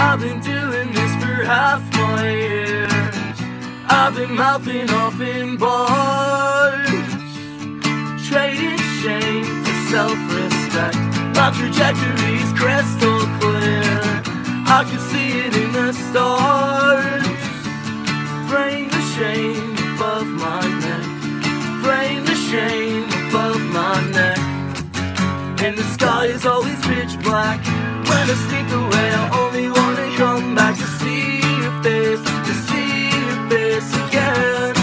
I've been doing this for half my years. I've been mouthing off in bars, trading shame for self-respect. My trajectory's crystal clear, I can see it in the stars. Frame the shame above my neck, frame the shame above my neck. And the sky is always pitch black. When I sneak away, I only wanna come back to see your face, to see your face again.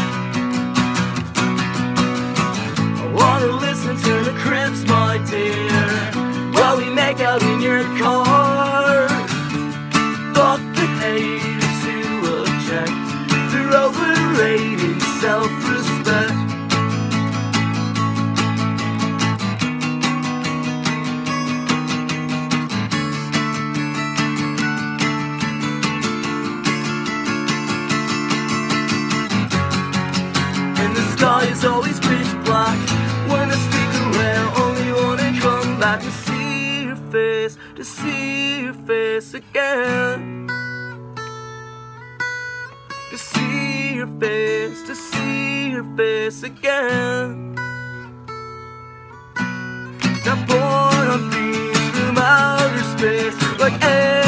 I wanna listen to the Crips, my dear, while we make out in your car. Fuck the haters who object, they're overrating self-respect. Sky is always pitch black. When I speak away, I only wanna come back to see your face, to see your face again. To see your face, to see your face again. Now born on beams from outer space, like